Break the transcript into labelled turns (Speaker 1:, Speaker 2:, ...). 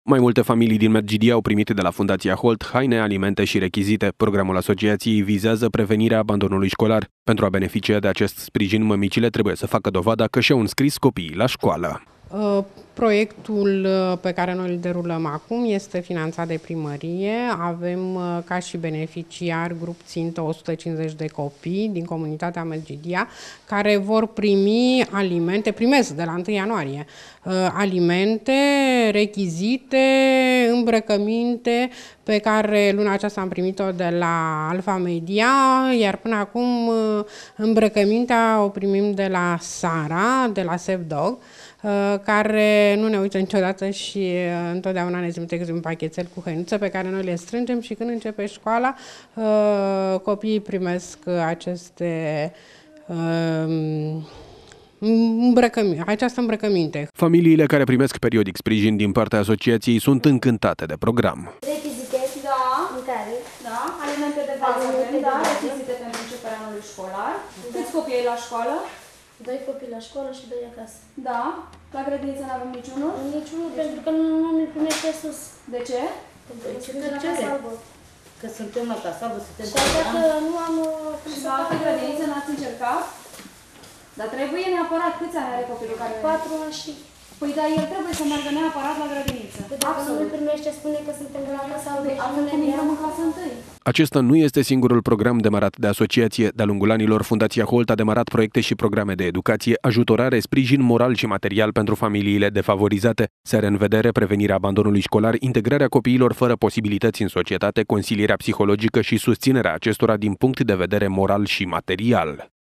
Speaker 1: Mai multe familii din Medgidia au primit de la Fundația Holt haine, alimente și rechizite. Programul asociației vizează prevenirea abandonului școlar. Pentru a beneficia de acest sprijin, mămicile trebuie să facă dovada că și-au înscris copiii la școală.
Speaker 2: Proiectul pe care noi îl derulăm acum este finanțat de primărie. Avem ca și beneficiar grup țintă 150 de copii din comunitatea Medgidia care vor primi alimente, primesc de la 1 ianuarie, alimente, rechizite, îmbrăcăminte pe care luna aceasta am primit-o de la Alfa Media, iar până acum îmbrăcămintea o primim de la Sara, de la Save Dog, care nu ne uită niciodată și întotdeauna ne trimite un pachetel cu hăinuță pe care noi le strângem și când începe școala, copiii primesc această îmbrăcăminte.
Speaker 1: Familiile care primesc periodic sprijin din partea asociației sunt încântate de program.
Speaker 3: Rechizite, da, mâncare, da, alimente de bază, da, rechizite pentru începerea anului școlar. Câți copii ai la școală?
Speaker 4: 2 copii la școală și 2 acasă.
Speaker 3: Da. La grădiniță nu avem niciunul?
Speaker 4: Niciunul, pentru că nu ne primește sus.
Speaker 3: De ce?
Speaker 4: Pentru că suntem la Casa Albă.
Speaker 5: Că suntem la Casa Albă, suntem
Speaker 4: și dacă nu am...
Speaker 3: Și la alte grădinițe n-ați încercat? Dar trebuie neapărat. Câți ani are copilul care...
Speaker 4: 4 ani și...
Speaker 3: Păi da, el trebuie să meargă neapărat la grădiniță.
Speaker 4: Păi dacă nu ne primește, spune că suntem la Casa Albă.
Speaker 3: Altfel cum intrăm în clasa 1.
Speaker 1: Acesta nu este singurul program demarat de asociație. De-a lungul anilor, Fundația Holt a demarat proiecte și programe de educație, ajutorare, sprijin moral și material pentru familiile defavorizate. Se are în vedere prevenirea abandonului școlar, integrarea copiilor fără posibilități în societate, consilierea psihologică și susținerea acestora din punct de vedere moral și material.